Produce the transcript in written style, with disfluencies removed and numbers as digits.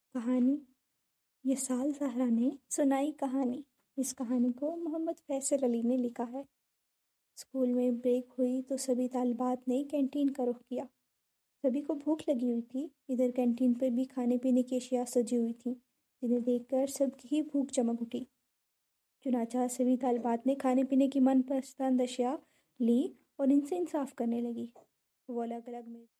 कहानी ये साल ज़हरा ने सुनाई कहानी। इस कहानी को मोहम्मद फैसल अली ने लिखा है। स्कूल में ब्रेक हुई तो सभी तालिबात ने कैंटीन का रुख किया। सभी को भूख लगी हुई थी। इधर कैंटीन पर भी खाने पीने की अशिया सजी हुई थी, जिन्हें देखकर सबकी ही भूख चमक उठी। चुनाचा सभी तालिबात ने खाने पीने की मनपसंद अशिया ली और इनसे इंसाफ करने लगी। वो अलग अलग